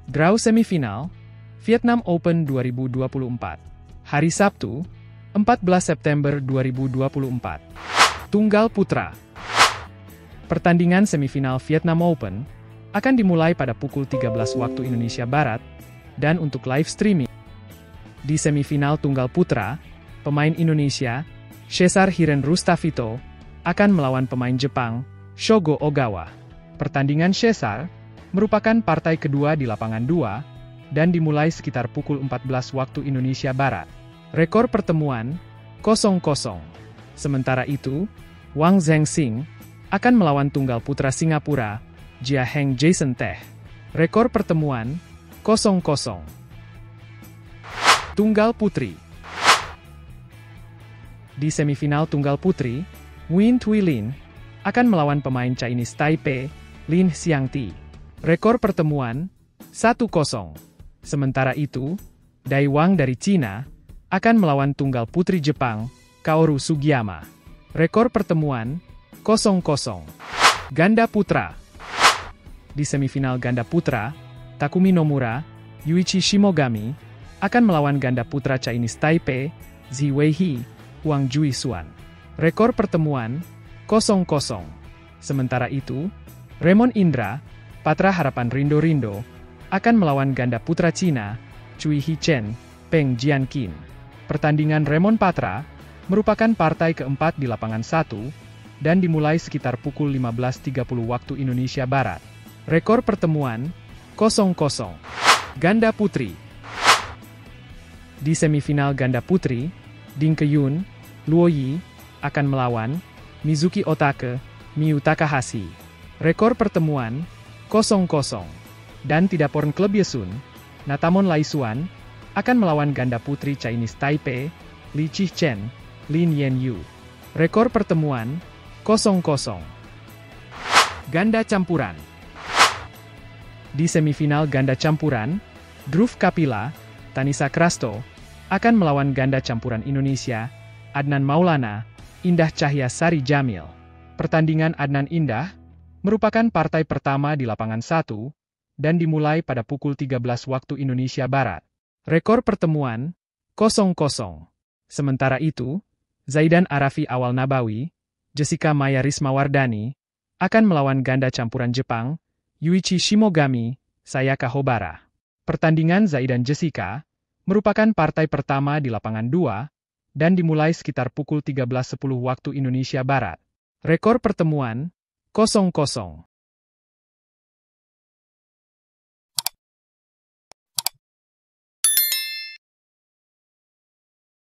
Draw semifinal, Vietnam Open 2024. Hari Sabtu, 14 September 2024. Tunggal Putra. Pertandingan semifinal Vietnam Open akan dimulai pada pukul 13 waktu Indonesia Barat, dan untuk live streaming. Di semifinal Tunggal Putra, pemain Indonesia, Cesar Hiren Rustavito, akan melawan pemain Jepang, Shogo Ogawa. Pertandingan Cesar merupakan partai kedua di lapangan 2, dan dimulai sekitar pukul 14 waktu Indonesia Barat. Rekor pertemuan, 0-0. Sementara itu, Wang Zhengxing akan melawan tunggal putra Singapura, Jia Heng Jason Teh. Rekor pertemuan, 0-0. Tunggal Putri. Di semifinal Tunggal Putri, Nguyen Thuy Linh akan melawan pemain Chinese Taipei, Lin Xiangti. Rekor pertemuan, 1-0. Sementara itu, Dai Wang dari Cina akan melawan tunggal putri Jepang, Kaoru Sugiyama. Rekor pertemuan, 0-0. Ganda Putra. Di semifinal Ganda Putra, Takumi Nomura, Yuichi Shimogami akan melawan ganda putra Chinese Taipei, Zi Weihai, Wang Juisuan. Rekor pertemuan, 0-0. Sementara itu, Raymond Indra, Patra Harapan Rindo akan melawan ganda putra Cina, Cui Hichen, Peng Jianqin. Pertandingan Raymond Patra merupakan partai keempat di lapangan 1, dan dimulai sekitar pukul 15.30 waktu Indonesia Barat. Rekor pertemuan, 0-0. Ganda Putri. Di semifinal Ganda Putri, Ding Keyun, Luo Yi akan melawan Mizuki Otake, Miyu Takahashi. Rekor pertemuan, 0-0. Dan tidak Porn Club Yesun, Natamon Laisuan akan melawan ganda putri Chinese Taipei, Li Chichen, Lin Yanyu. Rekor pertemuan, 0-0. Ganda Campuran. Di semifinal ganda campuran, Dhruv Kapila, Tanisa Krasto akan melawan ganda campuran Indonesia, Adnan Maulana, Indah Cahya Sari Jamil. Pertandingan Adnan Indah merupakan partai pertama di lapangan 1, dan dimulai pada pukul 13 waktu Indonesia Barat. Rekor pertemuan, 0-0. Sementara itu, Zaidan Arafi Awal Nabawi, Jessica Maya Rismawardani akan melawan ganda campuran Jepang, Yuichi Shimogami, Sayaka Hobara. Pertandingan Zaidan Jessica merupakan partai pertama di lapangan 2, dan dimulai sekitar pukul 13.10 waktu Indonesia Barat. Rekor pertemuan, 0-0.